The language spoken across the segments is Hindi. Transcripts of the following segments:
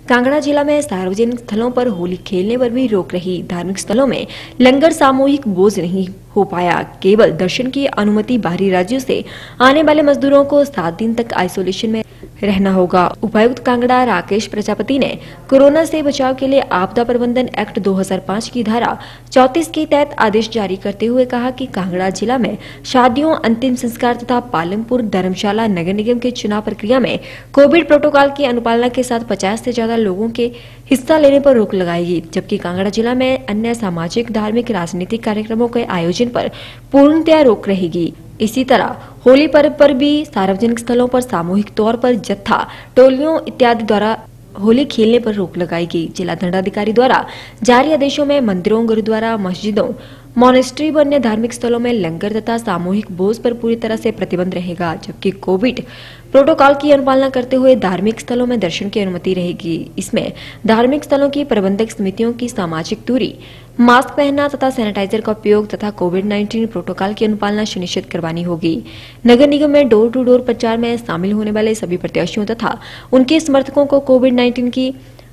कांगड़ा जिला में सार्वजनिक स्थलों पर होली खेलने पर भी रोक रही। धार्मिक स्थलों में लंगर सामूहिक बोझ नहीं हो पाया। केवल दर्शन की अनुमति बाहरी राज्यों से आने वाले मजदूरों को 7 दिन तक आइसोलेशन में रहना होगा। उपायुक्त कांगड़ा राकेश प्रजापति ने कोरोना से बचाव के लिए आपदा प्रबंधन एक्ट 2005 की धारा 34 के तहत आदेश जारी करते हुए कहा कि कांगड़ा जिला में शादियों, अंतिम संस्कार तथा पालमपुर धर्मशाला नगर निगम के चुनाव प्रक्रिया में कोविड प्रोटोकॉल की अनुपालना के साथ 50 से ज्यादा लोगों के हिस्सा लेने पर रोक लगाएगी, जबकि कांगड़ा जिला में अन्य सामाजिक, धार्मिक, राजनीतिक कार्यक्रमों के आयोजन पर पूर्णतया रोक रहेगी। इसी तरह होली पर्व पर भी सार्वजनिक स्थलों पर सामूहिक तौर पर जत्था, टोलियों इत्यादि द्वारा होली खेलने पर रोक लगाएगी। जिला दंडाधिकारी द्वारा जारी आदेशों में मंदिरों, गुरुद्वारा, मस्जिदों, मॉनेस्ट्री व अन्य धार्मिक स्थलों में लंगर तथा सामूहिक भोज पर पूरी तरह से प्रतिबंध रहेगा, जबकि कोविड प्रोटोकॉल की अनुपालना करते हुए धार्मिक स्थलों में दर्शन की अनुमति रहेगी। इसमें धार्मिक स्थलों की प्रबंधक समितियों की सामाजिक दूरी, मास्क पहनना तथा सैनिटाइजर का उपयोग तथा कोविड-19 प्रोटोकॉल की अनुपालना सुनिश्चित करवानी होगी। नगर निगम में डोर टू डोर प्रचार में शामिल होने वाले सभी प्रत्याशियों तथा उनके समर्थकों को कोविड-19 की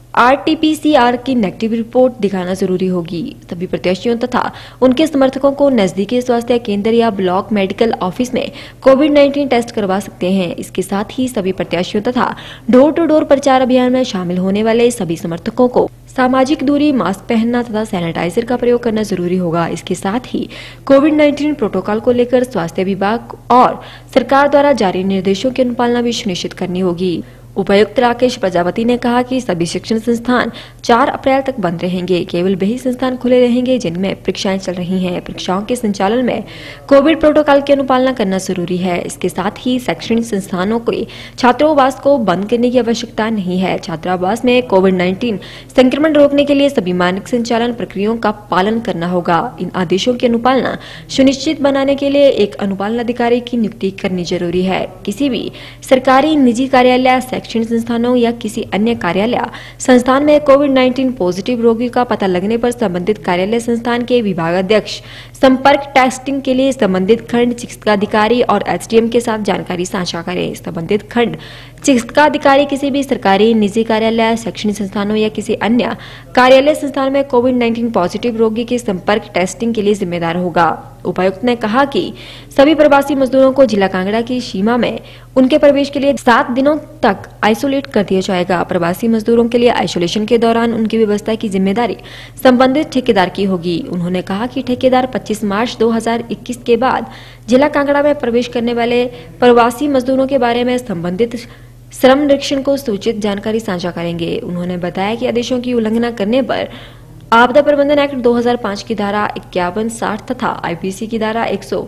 RT-PCR की नेगेटिव रिपोर्ट दिखाना जरूरी होगी। सभी प्रत्याशियों तथा उनके समर्थकों को नजदीकी स्वास्थ्य केंद्र या ब्लॉक मेडिकल ऑफिस में कोविड-19 टेस्ट करवा सकते हैं। इसके साथ ही सभी प्रत्याशियों तथा डोर टू डोर प्रचार अभियान में शामिल होने वाले सभी समर्थकों को सामाजिक दूरी, मास्क पहनना तथा सैनिटाइजर का प्रयोग करना जरूरी होगा। इसके साथ ही कोविड-19 प्रोटोकॉल को लेकर स्वास्थ्य विभाग और सरकार द्वारा जारी निर्देशों की अनुपालना भी सुनिश्चित करनी होगी। उपायुक्त राकेश प्रजापति ने कहा कि सभी शिक्षण संस्थान 4 अप्रैल तक बंद रहेंगे। केवल वही संस्थान खुले रहेंगे जिनमें परीक्षाएं चल रही हैं। परीक्षाओं के संचालन में कोविड प्रोटोकॉल की अनुपालना करना जरूरी है। इसके साथ ही शैक्षणिक संस्थानों के छात्रावास को बंद करने की आवश्यकता नहीं है। छात्रावास में कोविड-19 संक्रमण रोकने के लिए सभी मानक संचालन प्रक्रियाओं का पालन करना होगा। इन आदेशों की अनुपालना सुनिश्चित बनाने के लिए एक अनुपालन अधिकारी की नियुक्ति करनी जरूरी है। किसी भी सरकारी, निजी कार्यालय, शैक्षणिक संस्थानों या किसी अन्य कार्यालय संस्थान में कोविड-19 पॉजिटिव रोगी का पता लगने पर संबंधित कार्यालय संस्थान के विभागाध्यक्ष संपर्क टेस्टिंग के लिए संबंधित खंड चिकित्साधिकारी और SDM के साथ जानकारी साझा करें। संबंधित खंड चिकित्साधिकारी किसी भी सरकारी, निजी कार्यालय, शैक्षणिक संस्थानों या किसी अन्य कार्यालय संस्थान में कोविड-19 पॉजिटिव रोगी के संपर्क टेस्टिंग के लिए जिम्मेदार होगा। उपायुक्त ने कहा कि सभी प्रवासी मजदूरों को जिला कांगड़ा की सीमा में उनके प्रवेश के लिए 7 दिनों तक आइसोलेट कर दिया जाएगा। प्रवासी मजदूरों के लिए आइसोलेशन के दौरान उनकी व्यवस्था की जिम्मेदारी संबंधित ठेकेदार की होगी। उन्होंने कहा कि ठेकेदार 25 मार्च 2021 के बाद जिला कांगड़ा में प्रवेश करने वाले प्रवासी मजदूरों के बारे में संबंधित श्रम निरीक्षण को सूचित जानकारी साझा करेंगे। उन्होंने बताया कि आदेशों की उल्लंघना करने पर आपदा प्रबंधन एक्ट 2005 की धारा 5160 तथा IPC की धारा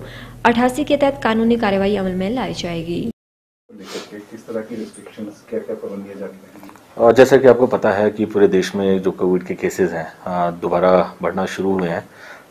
188 के तहत कानूनी कार्रवाई अमल में लाई जाएगी। किस तरह की रिस्ट्रिक्शंस, क्या-क्या पाबंद किए जाते हैं? जैसा कि आपको पता है कि पूरे देश में जो कोविड के केसेस हैं दोबारा बढ़ना शुरू हुए हैं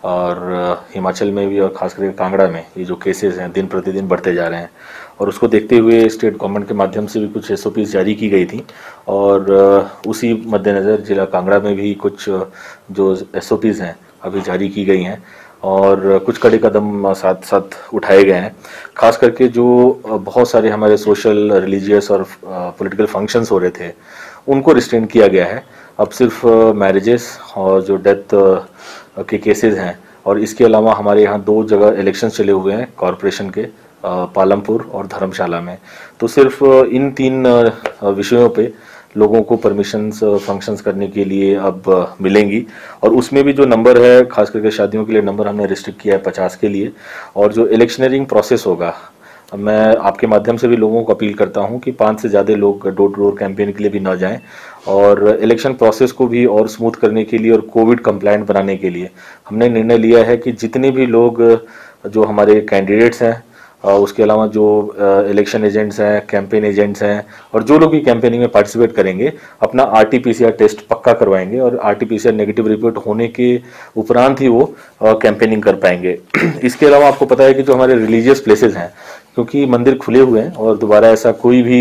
और हिमाचल में भी और खास करके कांगड़ा में ये जो केसेस हैं दिन प्रतिदिन बढ़ते जा रहे हैं और उसको देखते हुए स्टेट गवर्नमेंट के माध्यम से भी कुछ SOPs जारी की गई थी और उसी मद्देनज़र जिला कांगड़ा में भी कुछ जो SOPs हैं अभी जारी की गई हैं और कुछ कड़े कदम साथ साथ उठाए गए हैं। खास करके जो बहुत सारे हमारे सोशल, रिलीजियस और पॉलिटिकल फंक्शंस हो रहे थे उनको रिस्ट्रेन किया गया है। अब सिर्फ मैरिजेस और जो डेथ के केसेस हैं और इसके अलावा हमारे यहाँ 2 जगह इलेक्शंस चले हुए हैं कॉरपोरेशन के, पालमपुर और धर्मशाला में, तो सिर्फ इन 3 विषयों पे लोगों को परमिशंस फंक्शंस करने के लिए अब मिलेंगी और उसमें भी जो नंबर है खास करके शादियों के लिए नंबर हमने रिस्ट्रिक्ट किया है 50 के लिए। और जो इलेक्शनरिंग प्रोसेस होगा, मैं आपके माध्यम से भी लोगों को अपील करता हूं कि 5 से ज़्यादा लोग डोर टू डोर कैंपेन के लिए भी ना जाएं और इलेक्शन प्रोसेस को भी और स्मूथ करने के लिए और कोविड कंप्लायंट बनाने के लिए हमने निर्णय लिया है कि जितने भी लोग जो हमारे कैंडिडेट्स हैं, उसके अलावा जो इलेक्शन एजेंट्स हैं, कैंपेन एजेंट्स हैं और जो लोग भी कैंपेनिंग में पार्टिसिपेट करेंगे अपना RT-PCR टेस्ट पक्का करवाएंगे और RT-PCR नेगेटिव रिपोर्ट होने के उपरांत ही वो कैंपेनिंग कर पाएंगे। इसके अलावा आपको पता है कि जो हमारे रिलीजियस प्लेसेस हैं, क्योंकि मंदिर खुले हुए हैं और दोबारा ऐसा कोई भी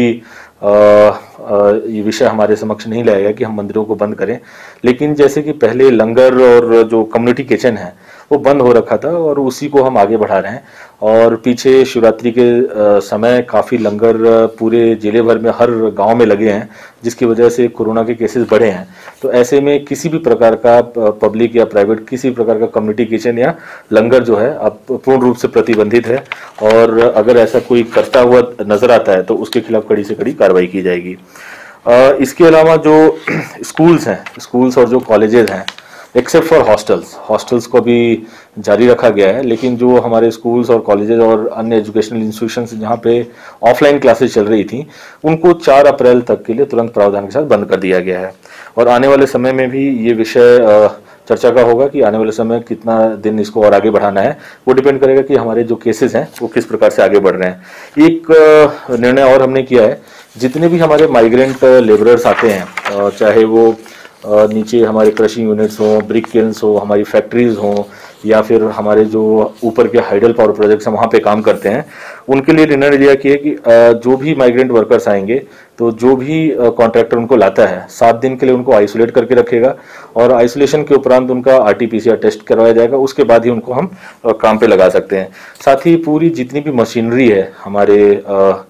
ये विषय हमारे समक्ष नहीं लाएगा कि हम मंदिरों को बंद करें, लेकिन जैसे कि पहले लंगर और जो कम्युनिटी किचन है वो बंद हो रखा था और उसी को हम आगे बढ़ा रहे हैं। और पीछे शिवरात्रि के समय काफ़ी लंगर पूरे जिले भर में हर गांव में लगे हैं, जिसकी वजह से कोरोना के केसेस बढ़े हैं। तो ऐसे में किसी भी प्रकार का पब्लिक या प्राइवेट किसी भी प्रकार का कम्युनिटी किचन या लंगर जो है अब पूर्ण रूप से प्रतिबंधित है, और अगर ऐसा कोई करता हुआ नजर आता है तो उसके खिलाफ कड़ी से कड़ी कार्रवाई की जाएगी। इसके अलावा जो स्कूल्स हैं, स्कूल्स और जो कॉलेजेस हैं, एक्सेप्ट फॉर हॉस्टल्स को भी जारी रखा गया है, लेकिन जो हमारे स्कूल्स और कॉलेजेस और अन्य एजुकेशनल इंस्टीट्यूशंस जहाँ पे ऑफलाइन क्लासेस चल रही थी, उनको 4 अप्रैल तक के लिए तुरंत प्रावधान के साथ बंद कर दिया गया है। और आने वाले समय में भी ये विषय चर्चा का होगा कि आने वाले समय कितना दिन इसको और आगे बढ़ाना है। वो डिपेंड करेगा कि हमारे जो केसेस हैं वो किस प्रकार से आगे बढ़ रहे हैं। एक निर्णय और हमने किया है, जितने भी हमारे माइग्रेंट लेबरर्स आते हैं, चाहे वो नीचे हमारे क्रशिंग यूनिट्स हों, ब्रिक किल्न्स हो, हमारी फैक्ट्रीज हों, या फिर हमारे जो ऊपर के हाइडल पावर प्रोजेक्ट्स हैं वहाँ पे काम करते हैं, उनके लिए निर्णय लिया कि जो भी माइग्रेंट वर्कर्स आएंगे तो जो भी कॉन्ट्रैक्टर उनको लाता है 7 दिन के लिए उनको आइसोलेट करके रखेगा, और आइसोलेशन के उपरांत उनका RT-PCR टेस्ट करवाया जाएगा। उसके बाद ही उनको हम काम पे लगा सकते हैं। साथ ही पूरी जितनी भी मशीनरी है हमारे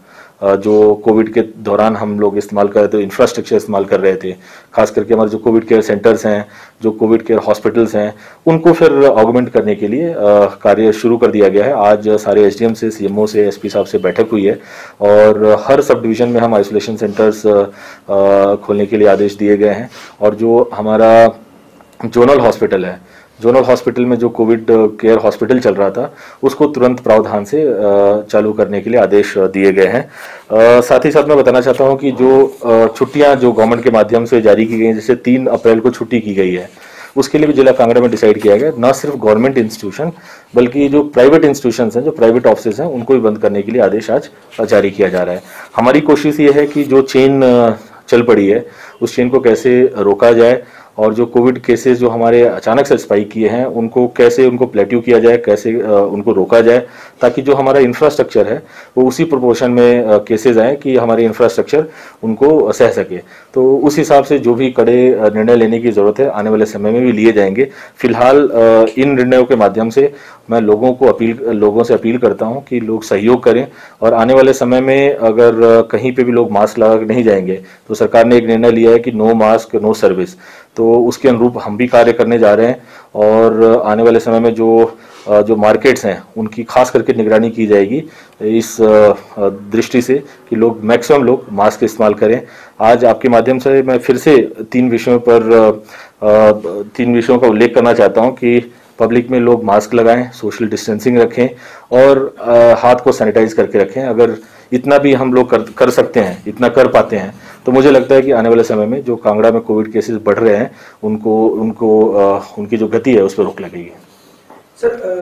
जो कोविड के दौरान हम लोग इस्तेमाल कर रहे थे, इंफ्रास्ट्रक्चर इस्तेमाल कर रहे थे, खास करके हमारे जो कोविड केयर सेंटर्स हैं, जो कोविड केयर हॉस्पिटल्स हैं, उनको फिर ऑगमेंट करने के लिए कार्य शुरू कर दिया गया है। आज सारे SDM से, CMO से, SP साहब से बैठक हुई है, और हर सब डिवीज़न में हम आइसोलेशन सेंटर्स खोलने के लिए आदेश दिए गए हैं। और जो हमारा जोनल हॉस्पिटल है, जोनल हॉस्पिटल में जो कोविड केयर हॉस्पिटल चल रहा था, उसको तुरंत प्रावधान से चालू करने के लिए आदेश दिए गए हैं। साथ ही साथ मैं बताना चाहता हूं कि जो छुट्टियां जो गवर्नमेंट के माध्यम से जारी की गई हैं, जैसे 3 अप्रैल को छुट्टी की गई है, उसके लिए भी जिला कांगड़ा में डिसाइड किया गया, न सिर्फ गवर्नमेंट इंस्टीट्यूशन बल्कि जो प्राइवेट इंस्टीट्यूशन हैं, जो प्राइवेट ऑफिस हैं, उनको भी बंद करने के लिए आदेश आज जारी किया जा रहा है। हमारी कोशिश ये है कि जो चेन चल पड़ी है उस चेन को कैसे रोका जाए, और जो कोविड केसेस जो हमारे अचानक से स्पाइक किए हैं उनको कैसे उनको प्लेट्यू किया जाए, कैसे उनको रोका जाए, ताकि जो हमारा इंफ्रास्ट्रक्चर है वो उसी प्रोपोर्शन में केसेस आए कि हमारे इंफ्रास्ट्रक्चर उनको सह सके। तो उस हिसाब से जो भी कड़े निर्णय लेने की ज़रूरत है आने वाले समय में भी लिए जाएंगे। फिलहाल इन निर्णयों के माध्यम से मैं लोगों से अपील करता हूं कि लोग सहयोग करें, और आने वाले समय में अगर कहीं पे भी लोग मास्क लगा के नहीं जाएंगे तो सरकार ने एक निर्णय लिया है कि नो मास्क नो सर्विस, तो उसके अनुरूप हम भी कार्य करने जा रहे हैं। और आने वाले समय में जो मार्केट्स हैं उनकी खास करके निगरानी की जाएगी इस दृष्टि से कि लोग मैक्सिमम लोग मास्क इस्तेमाल करें। आज आपके माध्यम से मैं फिर से 3 विषयों का उल्लेख करना चाहता हूं कि पब्लिक में लोग मास्क लगाएं, सोशल डिस्टेंसिंग रखें, और हाथ को सैनिटाइज करके रखें। अगर इतना भी हम लोग कर सकते हैं, इतना कर पाते हैं, तो मुझे लगता है कि आने वाले समय में जो कांगड़ा में कोविड केसेस बढ़ रहे हैं उनकी जो गति है उस पर रोक लगेगी। सर